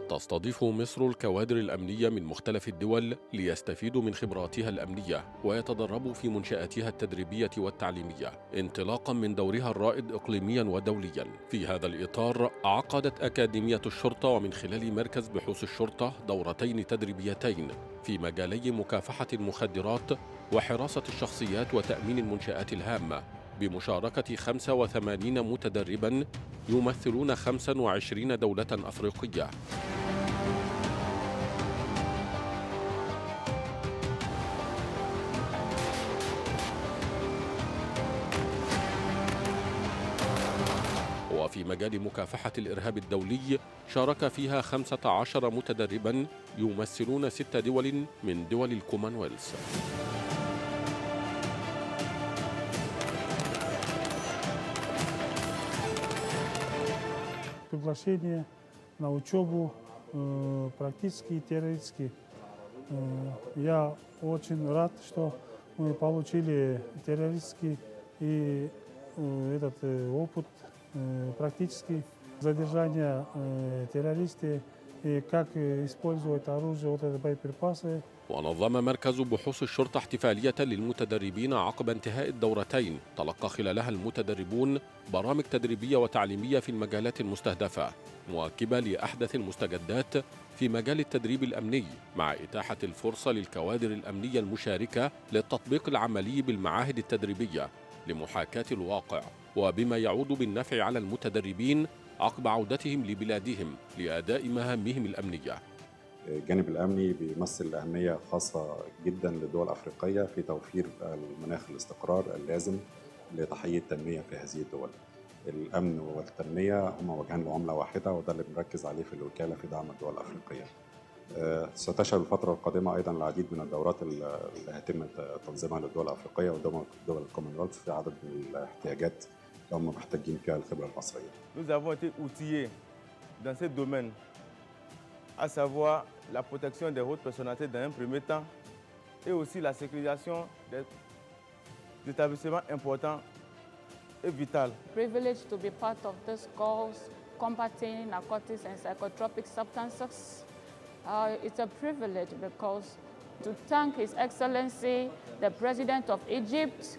تستضيف مصر الكوادر الأمنية من مختلف الدول ليستفيدوا من خبراتها الأمنية ويتدربوا في منشآتها التدريبية والتعليمية انطلاقا من دورها الرائد إقليميا ودوليا. في هذا الإطار عقدت أكاديمية الشرطة ومن خلال مركز بحوث الشرطة دورتين تدريبيتين في مجالي مكافحة المخدرات وحراسة الشخصيات وتأمين المنشآت الهامة بمشاركة 85 متدربا يمثلون 25 دولة أفريقية. وفي مجال مكافحة الإرهاب الدولي شارك فيها 15 متدربا يمثلون 6 دول من دول الكومنولث. Приглашение на учебу практически и теоретически. Я очень рад, что мы получили теоретический и этот опыт практически задержания террористов и как использовать оружие, вот это боеприпасы. ونظم مركز بحوث الشرطة احتفالية للمتدربين عقب انتهاء الدورتين تلقى خلالها المتدربون برامج تدريبية وتعليمية في المجالات المستهدفة مواكبة لأحدث المستجدات في مجال التدريب الأمني مع إتاحة الفرصة للكوادر الأمنية المشاركة للتطبيق العملي بالمعاهد التدريبية لمحاكاة الواقع وبما يعود بالنفع على المتدربين عقب عودتهم لبلادهم لأداء مهامهم الأمنية. الجانب الأمني بيمثل أهمية خاصة جدا للدول الأفريقية في توفير المناخ الاستقرار اللازم لتحقيق التنمية في هذه الدول. الأمن والتنمية هما وجهان لعملة واحدة، وده اللي بنركز عليه في الوكالة في دعم الدول الأفريقية. ستشهد الفترة القادمة أيضا العديد من الدورات اللي هيتم تنظيمها للدول الأفريقية ودول الكومنولث في عدد من الاحتياجات اللي هم محتاجين فيها الخبرة المصرية. Nous avons été outillés dans ce domaine, à savoir la protection des hautes personnalités dans un premier temps et aussi la sécurisation des établissements importants et vitaux. Privileged to be part of this cause, combating narcotics and psychotropic substances. It's a privilege because to thank His Excellency, the President of Egypt,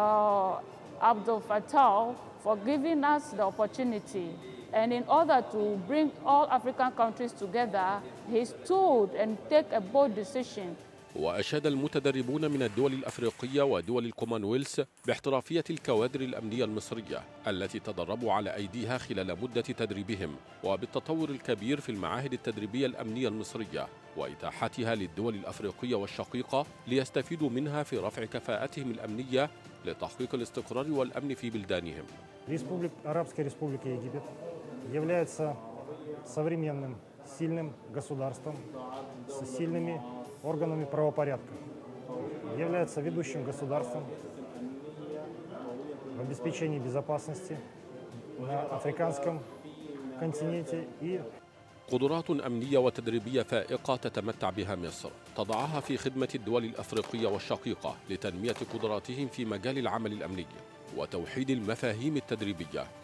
Abdel Fattah, for giving us the opportunity. And in order to bring all African countries together, he stood and took a bold decision. وأشاد المتدربون من الدول الأفريقية ودول الكومنولث باحترافية الكوادر الأمنية المصرية التي تدربوا على أيديها خلال مدة تدريبهم وبالتطور الكبير في المعاهد التدريبية الأمنية المصرية وإتاحتها للدول الأفريقية والشقيقة ليستفيدوا منها في رفع كفاءتهم الأمنية لتحقيق الاستقرار والأمن في بلدانهم. Арабская Республика Египет является современным, сильным государством с сильными органами правопорядка. Является ведущим государством в обеспечении безопасности на африканском континенте и قدرات أمنية وتدريبية فائقة تتمتع بها مصر تضعها في خدمة الدول الأفريقية والشقيقة لتنمية قدراتهم في مجال العمل الأمني وتوحيد المفاهيم التدريبية